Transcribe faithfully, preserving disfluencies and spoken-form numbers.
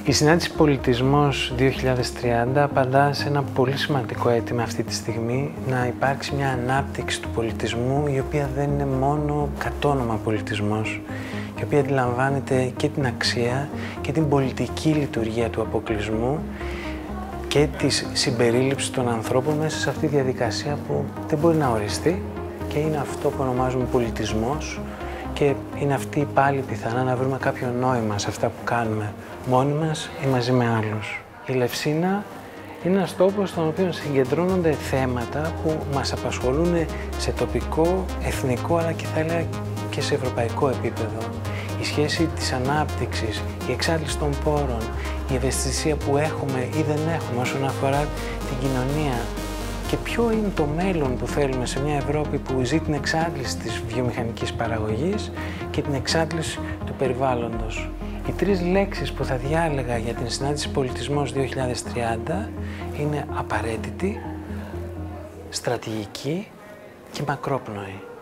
Η συνάντηση Πολιτισμός δύο χιλιάδες τριάντα απαντά σε ένα πολύ σημαντικό αίτημα αυτή τη στιγμή, να υπάρξει μια ανάπτυξη του πολιτισμού, η οποία δεν είναι μόνο κατόνομα πολιτισμός, η οποία αντιλαμβάνεται και την αξία και την πολιτική λειτουργία του αποκλεισμού και της συμπερίληψης των ανθρώπων μέσα σε αυτή τη διαδικασία που δεν μπορεί να οριστεί και είναι αυτό που ονομάζουμε πολιτισμός και είναι αυτή πάλι πιθανά να βρούμε κάποιο νόημα σε αυτά που κάνουμε μόνοι μας ή μαζί με άλλους. Η Λευσίνα είναι ένας τόπος στον οποίο συγκεντρώνονται θέματα που μας απασχολούν σε τοπικό, εθνικό αλλά και θα έλεγα και σε ευρωπαϊκό επίπεδο. Η σχέση της ανάπτυξης, η εξάντληση των πόρων, η ευαισθησία που έχουμε ή δεν έχουμε όσον αφορά την κοινωνία και ποιο είναι το μέλλον που θέλουμε σε μια Ευρώπη που ζει την εξάντληση της βιομηχανικής παραγωγής και την εξάντληση του περιβάλλοντος. Οι τρεις λέξεις που θα διάλεγα για την συνάντηση Πολιτισμός δύο χιλιάδες τριάντα είναι απαραίτητη, στρατηγική και μακρόπνοη.